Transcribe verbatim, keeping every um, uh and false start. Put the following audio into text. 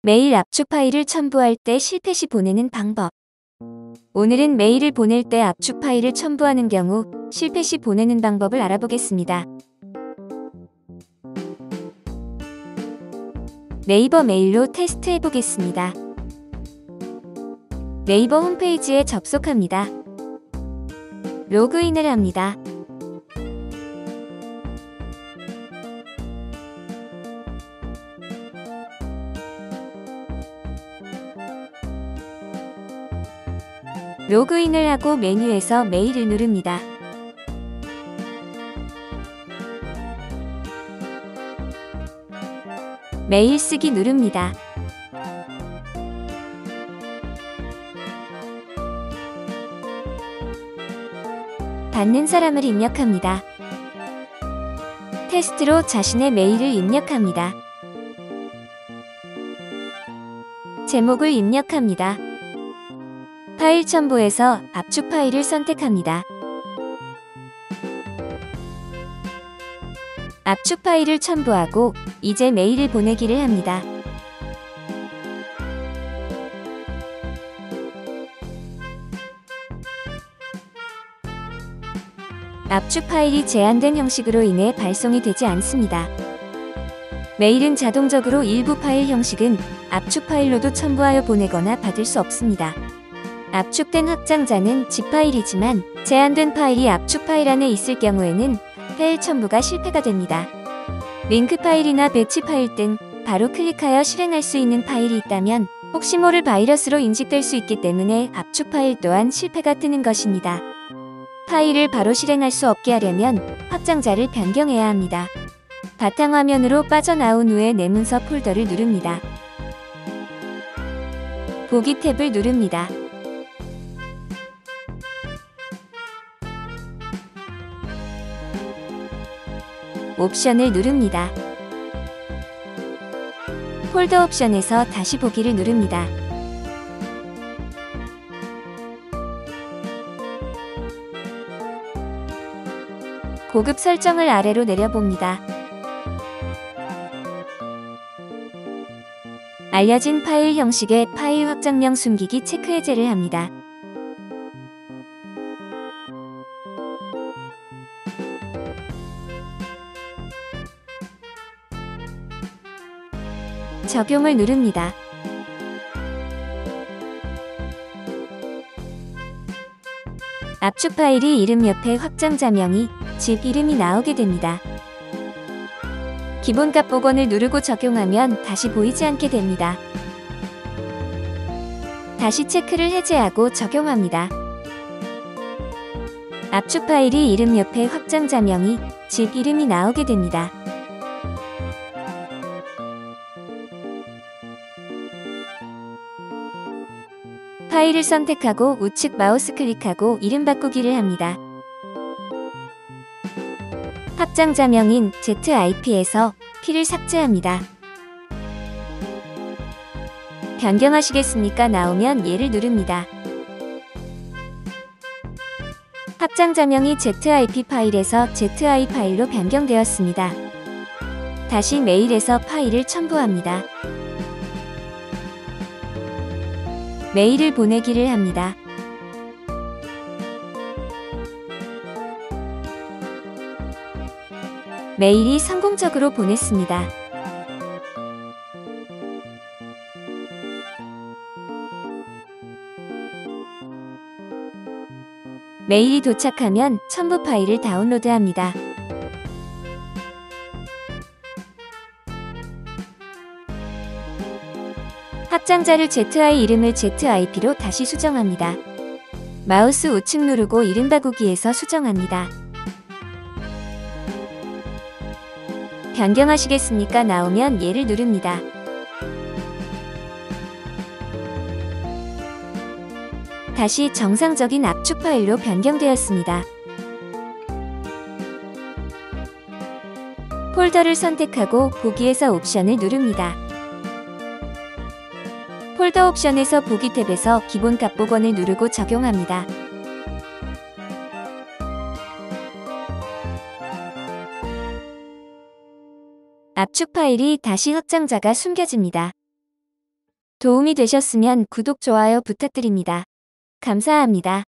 메일 압축 파일을 첨부할 때 실패 시 보내는 방법. 오늘은 메일을 보낼 때 압축 파일을 첨부하는 경우 실패 시 보내는 방법을 알아보겠습니다. 네이버 메일로 테스트해 보겠습니다. 네이버 홈페이지에 접속합니다. 로그인을 합니다. 로그인을 하고 메뉴에서 메일을 누릅니다. 메일 쓰기 누릅니다. 받는 사람을 입력합니다. 테스트로 자신의 메일을 입력합니다. 제목을 입력합니다. 파일 첨부에서 압축 파일을 선택합니다. 압축 파일을 첨부하고 이제 메일을 보내기를 합니다. 압축 파일이 제한된 형식으로 인해 발송이 되지 않습니다. 메일은 자동적으로 일부 파일 형식은 압축 파일로도 첨부하여 보내거나 받을 수 없습니다. 압축된 확장자는 지프 파일이지만 제한된 파일이 압축 파일 안에 있을 경우에는 파일 첨부가 실패가 됩니다. 링크 파일이나 배치 파일 등 바로 클릭하여 실행할 수 있는 파일이 있다면 혹시 모를 바이러스로 인식될 수 있기 때문에 압축 파일 또한 실패가 뜨는 것입니다. 파일을 바로 실행할 수 없게 하려면 확장자를 변경해야 합니다. 바탕화면으로 빠져나온 후에 내 문서 폴더를 누릅니다. 보기 탭을 누릅니다. 옵션을 누릅니다. 폴더 옵션에서 다시 보기를 누릅니다. 고급 설정을 아래로 내려봅니다. 알려진 파일 형식의 파일 확장명 숨기기 체크 해제를 합니다. 적용을 누릅니다. 압축 파일이 이름 옆에 확장자명이 집 이름이 나오게 됩니다. 기본값 복원을 누르고 적용하면 다시 보이지 않게 됩니다. 다시 체크를 해제하고 적용합니다. 압축 파일이 이름 옆에 확장자명이 집 이름이 나오게 됩니다. 파일을 선택하고 우측 마우스 클릭하고 이름 바꾸기를 합니다. 확장자명인 지프에서 P를 삭제합니다. 변경하시겠습니까? 나오면 예를 누릅니다. 확장자명이 지프 파일에서 지프 파일로 변경되었습니다. 다시 메일에서 파일을 첨부합니다. 메일을 보내기를 합니다. 메일이 성공적으로 보냈습니다. 메일이 도착하면 첨부 파일을 다운로드합니다. 확장자를 지프 이름을 지프로 다시 수정합니다. 마우스 우측 누르고 이름 바꾸기에서 수정합니다. 변경하시겠습니까? 나오면 예를 누릅니다. 다시 정상적인 압축 파일로 변경되었습니다. 폴더를 선택하고 보기에서 옵션을 누릅니다. 폴더 옵션에서 보기 탭에서 기본 값 복원을 누르고 적용합니다. 압축 파일이 다시 확장자가 숨겨집니다. 도움이 되셨으면 구독, 좋아요 부탁드립니다. 감사합니다.